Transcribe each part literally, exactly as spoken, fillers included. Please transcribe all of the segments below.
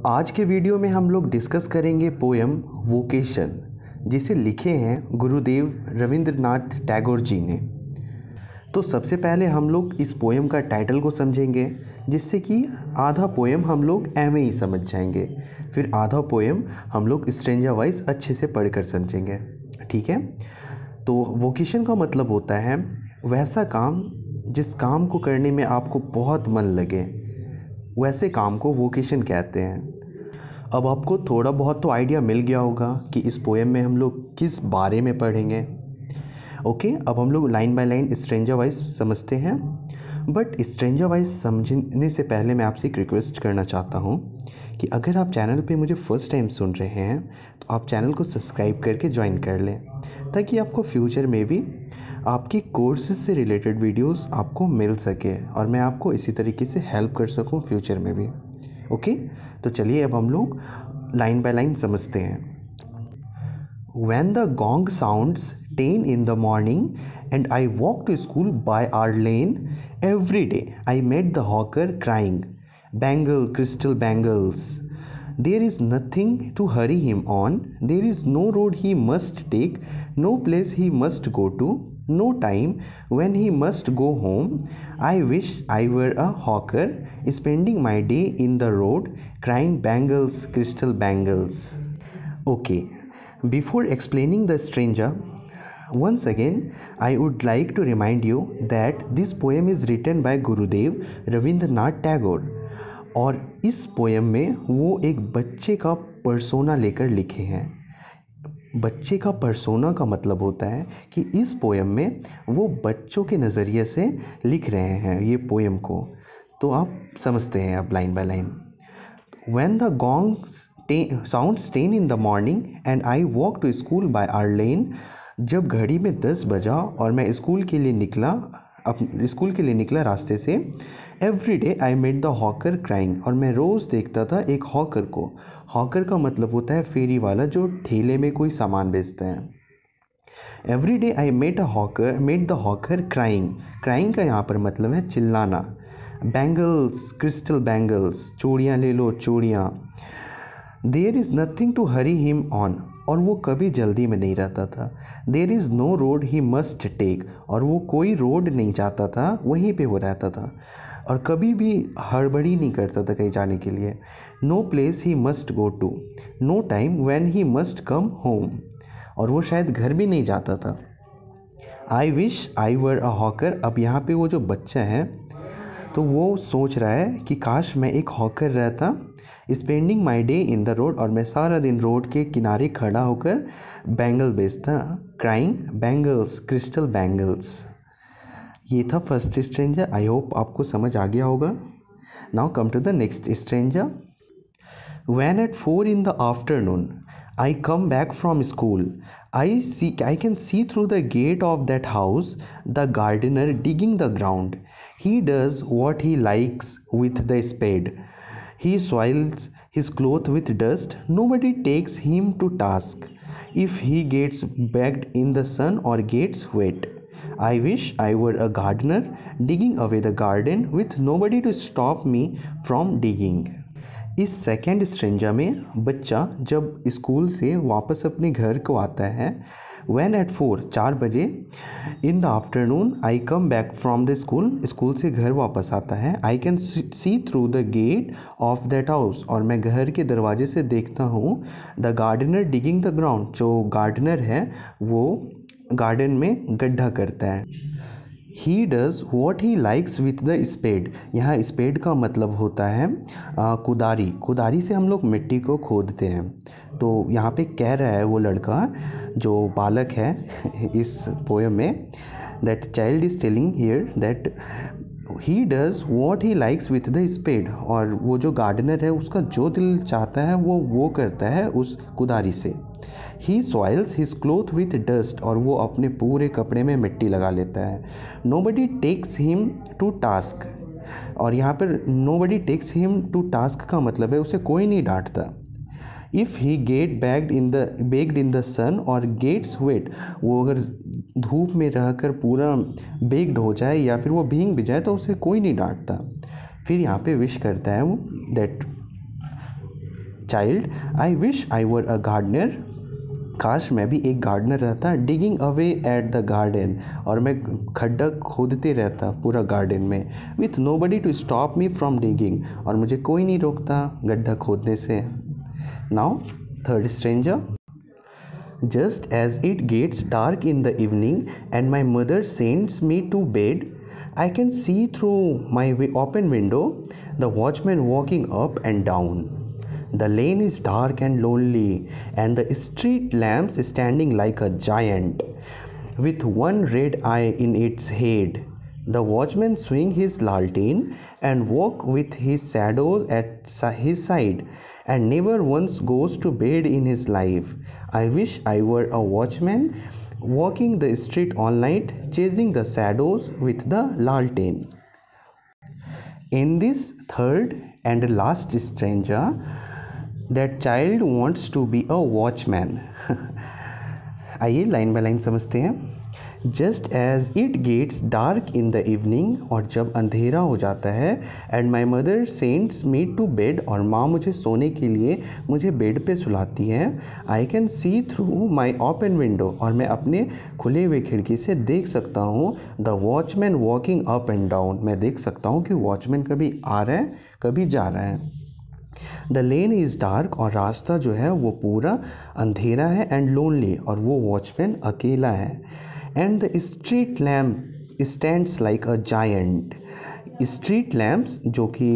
आज के वीडियो में हम लोग डिस्कस करेंगे पोएम वोकेशन, जिसे लिखे हैं गुरुदेव रविंद्रनाथ टैगोर जी ने। तो सबसे पहले हम लोग इस पोएम का टाइटल को समझेंगे, जिससे कि आधा पोएम हम लोग ऐਵੇਂ ही समझ जाएंगे, फिर आधा पोएम हम लोग स्ट्रेंजा वाइज अच्छे से पढ़कर समझेंगे। ठीक है। तो वोकेशन का मतलब होता है वैसा काम जिस काम को करने में आपको बहुत मन लगे, वैसे काम को वोकेशन कहते हैं। अब आपको थोड़ा बहुत तो आइडिया मिल गया होगा कि इस पोएम में हम लोग किस बारे में पढ़ेंगे। ओके, अब हम लोग line by line stanza wise समझते हैं। बट स्ट्रेंजा वाइज समझने से पहले मैं आपसे एक रिक्वेस्ट करना चाहता हूँ कि अगर आप चैनल पे मुझे फर्स्ट टाइम सुन रहे हैं तो आप चैनल को सब्सक्राइब करके ज्वाइन कर लें, ताकि आपको फ्यूचर में भी आपकी कोर्सेज से रिलेटेड वीडियोस आपको मिल सके और मैं आपको इसी तरीके से हेल्प कर सकूं फ्यूचर में भी। ओके, तो चलिए अब हम लोग लाइन बाय लाइन समझते हैं। When the gong sounds ten in the morning and I walk to school by our lane, every day I met the hawker crying, "Bangle, crystal bangles." There is nothing to hurry him on. There is no road he must take, no place he must go to, no time when he must go home. I wish I were a hawker, spending my day in the road, crying, "Bangles, crystal bangles." Okay, before explaining the stranger, once again I would like to remind you that this poem is written by Gurudev Rabindranath Tagore, और इस poem में वो एक बच्चे का persona लेकर लिखे हैं। बच्चे का पर्सोना का मतलब होता है कि इस पोएम में वो बच्चों के नज़रिए से लिख रहे हैं ये पोएम को। तो आप समझते हैं अब line by line. When the gong sounds ten in the morning and I walk to school by our lane, जब घड़ी में दस बजा और मैं स्कूल के लिए निकला अप स्कूल के लिए निकला रास्ते से, every day I met the hawker crying, और मैं रोज़ देखता था एक हॉकर को। हॉकर का मतलब होता है फेरी वाला, जो ठेले में कोई सामान बेचता है। Every day I met a hawker met the hawker crying, crying का यहाँ पर मतलब है चिल्लाना। बैंगल्स, क्रिस्टल बैंगल्स, चूड़ियाँ ले लो चूड़ियाँ। There is nothing to hurry him on, और वो कभी जल्दी में नहीं रहता था। There is no road he must take, और वो कोई रोड नहीं चाहता था, वहीं पे वो रहता था और कभी भी हड़बड़ी नहीं करता था कहीं जाने के लिए। No place he must go to, no time when he must come home, और वो शायद घर भी नहीं जाता था। आई wish I were a hawker, अब यहाँ पे वो जो बच्चा है तो वो सोच रहा है कि काश मैं एक हॉकर रहता, spending my day in the road, और मैं सारा दिन रोड के किनारे खड़ा होकर बैंगल बेचता, क्राइंग, बैंगल्स, क्रिस्टल बैंगल्स। ये था फर्स्ट स्ट्रेंजर। आई होप आपको समझ आ गया होगा। Now come to the next stanza. When at four in the afternoon I come back from school, I see I can see through the gate of that house the gardener digging the ground. He does what he likes with the spade. He soils his clothes with dust. Nobody takes him to task if he gets baked in the sun or gets wet. I wish I were a gardener digging away the garden with nobody to stop me from digging. इस second stanza में बच्चा जब school से वापस अपने घर को आता है, वैन एट फोर, चार बजे, in the afternoon I come back from the school, school से घर वापस आता है। I can see through the gate of that house, और मैं घर के दरवाजे से देखता हूँ the gardener digging the ground, जो गार्डनर है वो गार्डन में गड्ढा करता है। He does what he likes with the spade, यहाँ स्पेड का मतलब होता है आ, कुदारी। कुदारी से हम लोग मिट्टी को खोदते हैं। तो यहाँ पे कह रहा है वो लड़का जो बालक है इस पोएम में, that child is telling here that he does what he likes with the spade, और वो जो गार्डनर है उसका जो दिल चाहता है वो वो करता है उस कुदारी से। He soils his cloth with dust, और वो अपने पूरे कपड़े में मिट्टी लगा लेता है। Nobody takes him to task, और यहाँ पर nobody takes him to task का मतलब है उसे कोई नहीं डांटता। If he get baked in the baked in the sun और गेट्स वेट, वो अगर धूप में रहकर पूरा बेग्ड हो जाए या फिर वो भींग भी जाए तो उसे कोई नहीं डांटता। फिर यहाँ पे विश करता है वो that child I wish I were a gardener, काश मैं भी एक गार्डनर रहता, digging away at the garden, और मैं खड्डा खोदते रहता पूरा गार्डन में, with nobody to stop me from digging, और मुझे कोई नहीं रोकता गड्ढा खोदने से। Now third stanza, just as it gets dark in the evening and my mother sends me to bed, I can see through my open window the watchman walking up and down. The lane is dark and lonely, and the street lamps standing like a giant, with one red eye in its head. The watchman swing his lantern and walk with his shadows at his side, and never once goes to bed in his life. I wish I were a watchman, walking the street all night, chasing the shadows with the lantern. In this third and last stranger, that child wants to be a watchman. आइए line by line समझते हैं। Just as it gets dark in the evening, और जब अंधेरा हो जाता है, and my mother sends me to bed, और माँ मुझे सोने के लिए मुझे बेड पे सुलाती है, I can see through my open window, और मैं अपने खुले हुए खिड़की से देख सकता हूँ the watchman walking up and down, मैं देख सकता हूँ कि वॉचमैन कभी आ रहा है कभी जा रहा है। द लेन इज़ डार्क, और रास्ता जो है वो पूरा अंधेरा है, एंड लोनली, और वो वॉचमैन अकेला है। And the street lamp stands like a giant, street lamps जो कि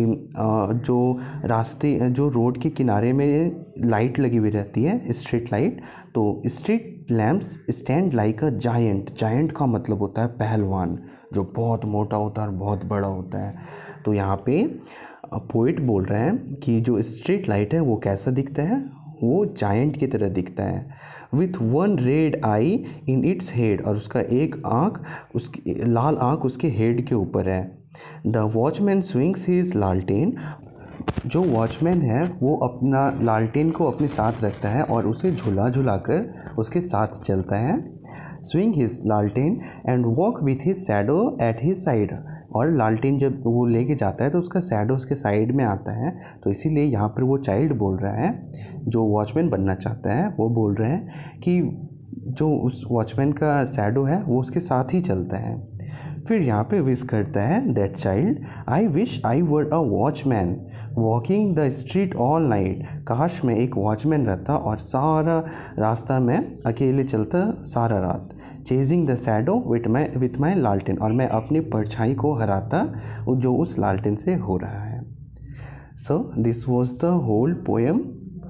जो रास्ते जो रोड के किनारे में लाइट लगी हुई रहती है, स्ट्रीट लाइट, तो street lamps stand like a giant, giant का मतलब होता है पहलवान, जो बहुत मोटा होता है और बहुत बड़ा होता है। तो यहाँ पे पोइट बोल रहे हैं कि जो स्ट्रीट लाइट है वो कैसा दिखता है, वो जायंट की तरह दिखता है, with one red eye in its head, और उसका एक आँख, उसकी लाल आँख उसके हेड के ऊपर है। द वॉचमैन स्विंग्स हिज लालटेन, जो वॉचमैन है वो अपना लालटेन को अपने साथ रखता है और उसे झुला झुला कर उसके साथ चलता है। स्विंग हिज लालटेन and walk with his shadow at his side, और लालटेन जब वो लेके जाता है तो उसका शैडो उसके साइड में आता है, तो इसीलिए यहाँ पर वो चाइल्ड बोल रहा है, जो वॉचमैन बनना चाहता है वो बोल रहा है कि जो उस वॉचमैन का शैडो है वो उसके साथ ही चलता है। फिर यहाँ पे विश करता है that child, I wish I were a watchman walking the street all night, काश मैं एक वॉचमैन रहता और सारा रास्ता में अकेले चलता सारा रात, chasing the shadow with my with my लालटेन, और मैं अपनी परछाई को हराता जो उस लालटेन से हो रहा है। So this was the whole poem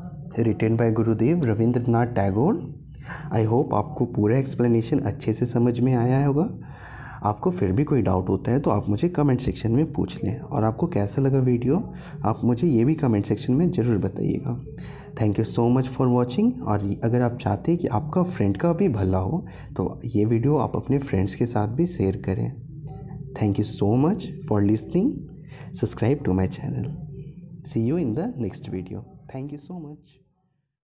written by Gurudev Rabindranath Tagore. I hope आपको पूरा एक्सप्लेनेशन अच्छे से समझ में आया होगा। आपको फिर भी कोई डाउट होता है तो आप मुझे कमेंट सेक्शन में पूछ लें, और आपको कैसा लगा वीडियो आप मुझे ये भी कमेंट सेक्शन में ज़रूर बताइएगा। Thank you so much for watching, और अगर आप चाहते हैं कि आपका फ्रेंड का भी भला हो तो ये वीडियो आप अपने फ्रेंड्स के साथ भी शेयर करें। Thank you so much for listening, subscribe to my channel, see you in the next video. Thank you so much.